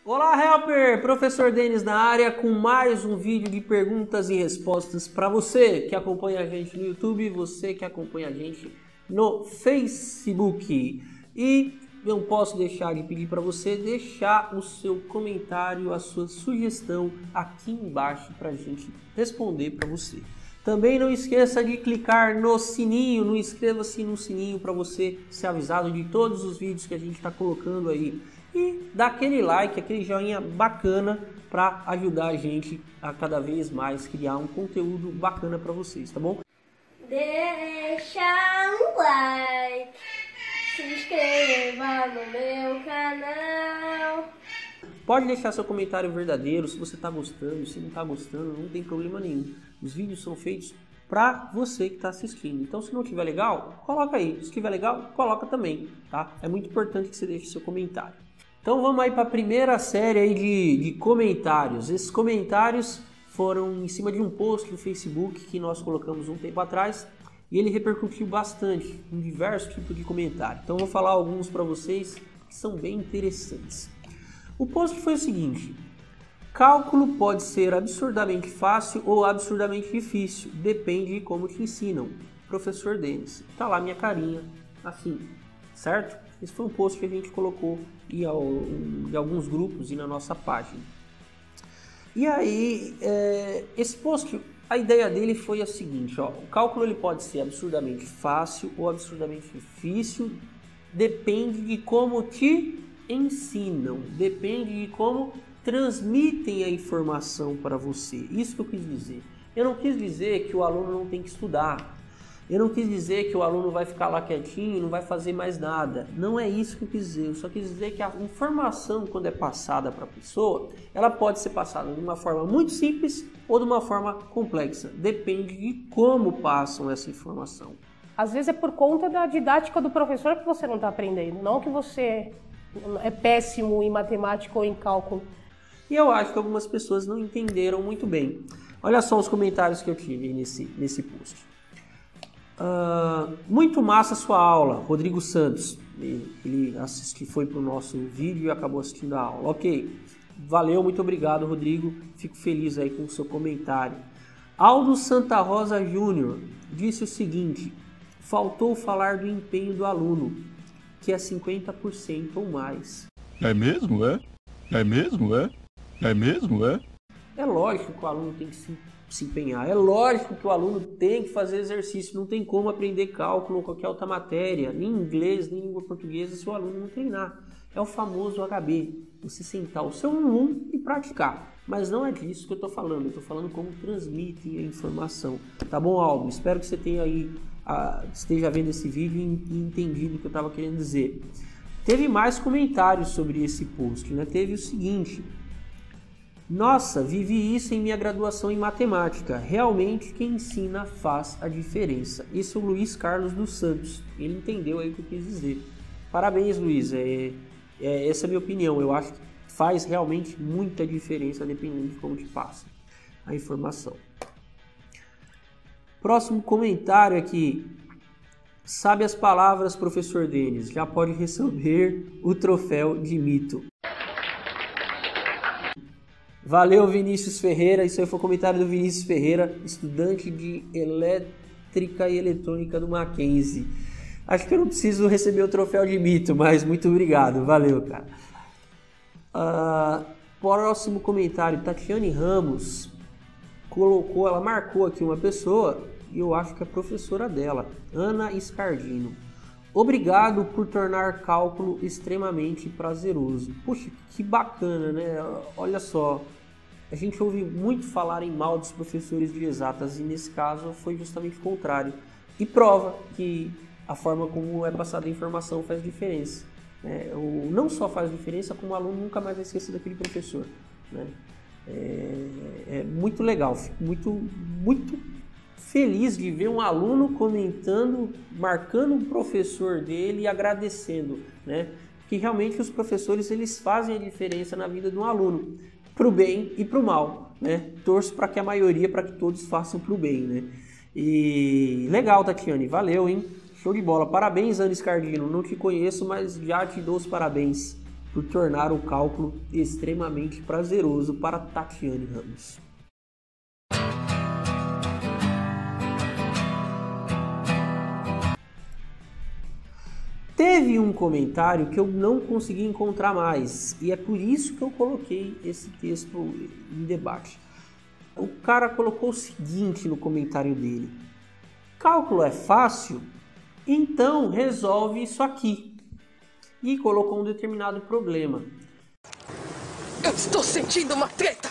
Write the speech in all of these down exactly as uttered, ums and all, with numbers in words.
Olá, Helper! Professor Denis na área com mais um vídeo de perguntas e respostas para você que acompanha a gente no YouTube, você que acompanha a gente no Facebook. E não posso deixar de pedir para você deixar o seu comentário, a sua sugestão aqui embaixo para a gente responder para você. Também não esqueça de clicar no sininho, não inscreva-se no sininho para você ser avisado de todos os vídeos que a gente está colocando aí. E dá aquele like, aquele joinha bacana para ajudar a gente a cada vez mais criar um conteúdo bacana para vocês, tá bom? Deixa um like, se inscreva no meu canal. Pode deixar seu comentário verdadeiro, se você está gostando, se não está gostando, não tem problema nenhum. Os vídeos são feitos para você que está assistindo. Então, se não tiver legal, coloca aí. Se tiver legal, coloca também, tá? É muito importante que você deixe seu comentário. Então, vamos aí para a primeira série aí de, de comentários. Esses comentários foram em cima de um post no Facebook que nós colocamos um tempo atrás e ele repercutiu bastante em diversos tipos de comentário. Então, vou falar alguns para vocês que são bem interessantes. O post foi o seguinte: cálculo pode ser absurdamente fácil ou absurdamente difícil, depende de como te ensinam. Professor Denis. Tá lá minha carinha, assim, certo? Esse foi um post que a gente colocou em, em alguns grupos e na nossa página. E aí, é, esse post, a ideia dele foi a seguinte, ó, o cálculo ele pode ser absurdamente fácil ou absurdamente difícil, depende de como te ensinam, depende de como transmitem a informação para você. Isso que eu quis dizer. Eu não quis dizer que o aluno não tem que estudar. Eu não quis dizer que o aluno vai ficar lá quietinho e não vai fazer mais nada. Não é isso que eu quis dizer. Eu só quis dizer que a informação, quando é passada para a pessoa, ela pode ser passada de uma forma muito simples ou de uma forma complexa. Depende de como passam essa informação. Às vezes é por conta da didática do professor que você não está aprendendo, não que você é péssimo em matemática ou em cálculo. E eu acho que algumas pessoas não entenderam muito bem. Olha só os comentários que eu tive nesse, nesse post. Uh, muito massa a sua aula, Rodrigo Santos. Ele, ele assisti, foi para o nosso vídeo e acabou assistindo a aula. Ok, valeu, muito obrigado, Rodrigo. Fico feliz aí com o seu comentário. Aldo Santa Rosa Júnior disse o seguinte: faltou falar do empenho do aluno, que é cinquenta por cento ou mais. É mesmo, é? É mesmo, é? É mesmo, é? É lógico que o aluno tem que se, se empenhar, é lógico que o aluno tem que fazer exercício, não tem como aprender cálculo ou qualquer outra matéria, nem inglês, nem língua portuguesa, se o aluno não treinar. É o famoso H B, você sentar o seu um um e praticar. Mas não é disso que eu estou falando, eu estou falando como transmitem a informação. Tá bom, Aldo? Espero que você tenha aí, a, esteja vendo esse vídeo e, e entendido o que eu estava querendo dizer. Teve mais comentários sobre esse post, né? Teve o seguinte: nossa, vivi isso em minha graduação em matemática. Realmente quem ensina faz a diferença. Esse é o Luiz Carlos dos Santos. Ele entendeu aí o que eu quis dizer. Parabéns, Luiz. É, é, essa é a minha opinião. Eu acho que faz realmente muita diferença dependendo de como te passa a informação. Próximo comentário aqui. Sabe as palavras, professor Denis. Já pode receber o troféu de mito. Valeu, Vinícius Ferreira. Isso aí foi o comentário do Vinícius Ferreira, estudante de elétrica e eletrônica do Mackenzie. Acho que eu não preciso receber o troféu de mito, mas muito obrigado. Valeu, cara. Uh, próximo comentário. Tatiane Ramos colocou, ela marcou aqui uma pessoa e eu acho que é a professora dela, Ana Scardino. Obrigado por tornar cálculo extremamente prazeroso. Poxa, que bacana, né? Olha só. A gente ouve muito falar em mal dos professores de exatas e nesse caso foi justamente o contrário. E prova que a forma como é passada a informação faz diferença. Né? O, não só faz diferença, como o aluno nunca mais vai esquecer daquele professor. Né? É, é muito legal, fico muito, muito feliz de ver um aluno comentando, marcando um professor dele e agradecendo. Né? Porque realmente os professores eles fazem a diferença na vida de um aluno. Para o bem e para o mal, né? Torço para que a maioria, para que todos façam para o bem, né? E legal, Tatiane, valeu, hein? Show de bola. Parabéns, Ana Scardino. Não te conheço, mas já te dou os parabéns por tornar o cálculo extremamente prazeroso para Tatiane Ramos. Teve um comentário que eu não consegui encontrar mais, e é por isso que eu coloquei esse texto em debate. O cara colocou o seguinte no comentário dele: cálculo é fácil? Então resolve isso aqui. E colocou um determinado problema. Eu estou sentindo uma treta!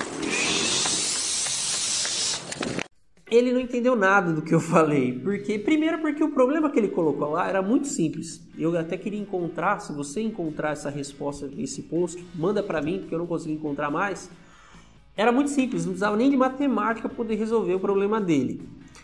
Ele não entendeu nada do que eu falei, porque primeiro porque o problema que ele colocou lá era muito simples. Eu até queria encontrar, se você encontrar essa resposta nesse post, manda para mim, porque eu não consegui encontrar mais. Era muito simples, não precisava nem de matemática para poder resolver o problema dele.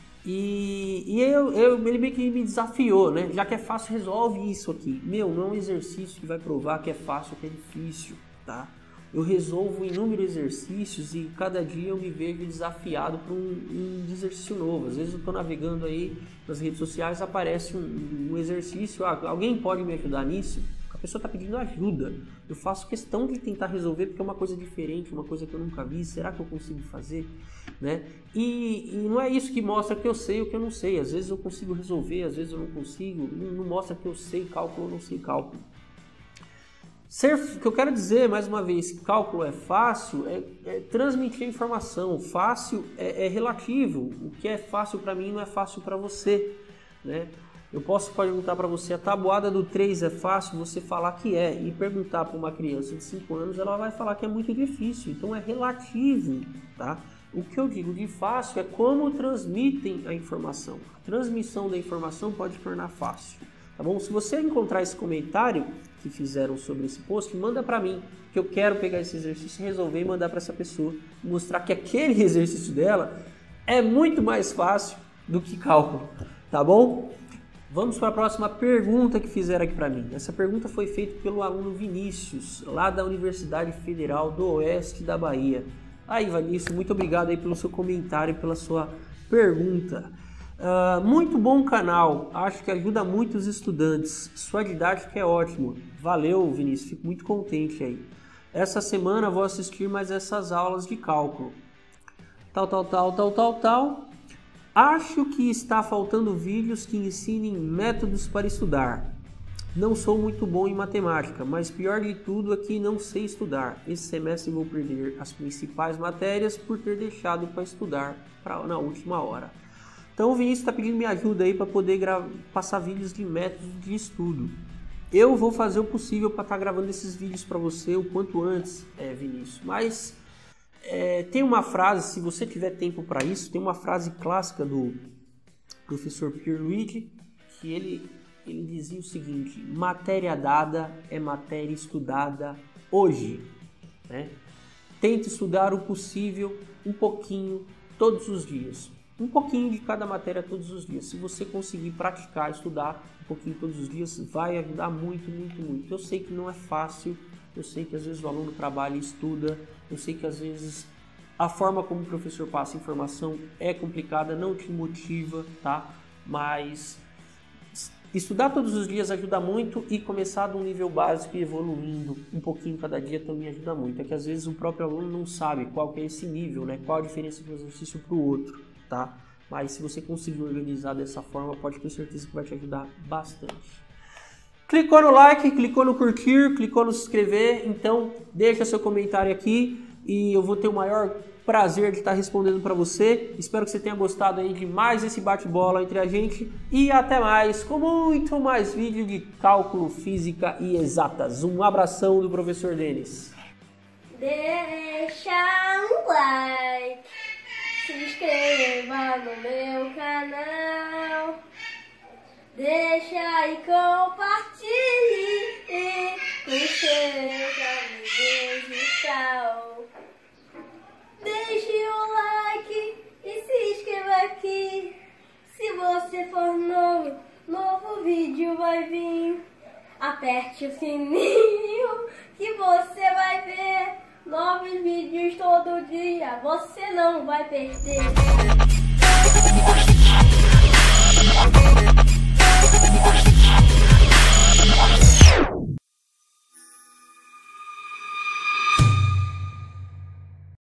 E, e eu, eu, ele meio que me desafiou, né? Já que é fácil, resolve isso aqui. Meu, não é um exercício que vai provar que é fácil, que é difícil, tá? Eu resolvo inúmeros exercícios e cada dia eu me vejo desafiado por um, um exercício novo. Às vezes eu estou navegando aí nas redes sociais, aparece um, um exercício, ah, alguém pode me ajudar nisso? A pessoa está pedindo ajuda. Eu faço questão de tentar resolver porque é uma coisa diferente, uma coisa que eu nunca vi. Será que eu consigo fazer? Né? E, e não é isso que mostra que eu sei o que eu não sei. Às vezes eu consigo resolver, às vezes eu não consigo. Não, não mostra que eu sei cálculo ou não sei cálculo. Ser, o que eu quero dizer, mais uma vez, que cálculo é fácil, é, é transmitir a informação. Fácil é, é relativo. O que é fácil para mim não é fácil para você, né? Eu posso perguntar para você, a tabuada do três é fácil? Você falar que é. E perguntar para uma criança de cinco anos, ela vai falar que é muito difícil. Então é relativo, tá? O que eu digo de fácil é como transmitem a informação. A transmissão da informação pode tornar fácil. Tá bom? Se você encontrar esse comentário que fizeram sobre esse post, manda para mim, que eu quero pegar esse exercício e resolver e mandar para essa pessoa, mostrar que aquele exercício dela é muito mais fácil do que cálculo, tá bom? Vamos para a próxima pergunta que fizeram aqui para mim. Essa pergunta foi feita pelo aluno Vinícius, lá da Universidade Federal do Oeste da Bahia. Aí, Vinícius, muito obrigado aí pelo seu comentário e pela sua pergunta. Uh, muito bom canal, acho que ajuda muito os estudantes, sua didática é ótima. Valeu, Vinícius, fico muito contente aí. Essa semana vou assistir mais essas aulas de cálculo. Tal, tal, tal, tal, tal, tal. Acho que está faltando vídeos que ensinem métodos para estudar. Não sou muito bom em matemática, mas pior de tudo é que não sei estudar. Esse semestre vou perder as principais matérias por ter deixado para estudar pra, na última hora. Então o Vinícius está pedindo minha ajuda aí para poder passar vídeos de métodos de estudo. Eu vou fazer o possível para estar tá gravando esses vídeos para você o quanto antes, é, Vinícius. Mas é, tem uma frase, se você tiver tempo para isso, tem uma frase clássica do professor Pierluigi, que ele, ele dizia o seguinte: matéria dada é matéria estudada hoje. Né? Tente estudar o possível um pouquinho todos os dias. Um pouquinho de cada matéria todos os dias. Se você conseguir praticar, estudar um pouquinho todos os dias, vai ajudar muito, muito, muito. Eu sei que não é fácil, eu sei que às vezes o aluno trabalha e estuda, eu sei que às vezes a forma como o professor passa a informação é complicada, não te motiva, tá? Mas estudar todos os dias ajuda muito e começar de um nível básico e evoluindo um pouquinho cada dia também ajuda muito. É que às vezes o próprio aluno não sabe qual que é esse nível, né? Qual a diferença de um exercício para o outro. Tá? Mas se você conseguir organizar dessa forma, pode ter certeza que vai te ajudar bastante. Clicou no like, clicou no curtir, clicou no se inscrever, então deixa seu comentário aqui e eu vou ter o maior prazer de estar respondendo para você. Espero que você tenha gostado aí de mais esse bate-bola entre a gente e até mais com muito mais vídeo de cálculo, física e exatas. Um abração do professor Denis. Deixa um like. Se inscreva no meu canal, deixa e compartilhe com seus amigos e tal. Deixe o like e se inscreva aqui. Se você for novo, novo vídeo vai vir. Aperte o sininho que você vai ver novos vídeos todo dia, você não vai perder.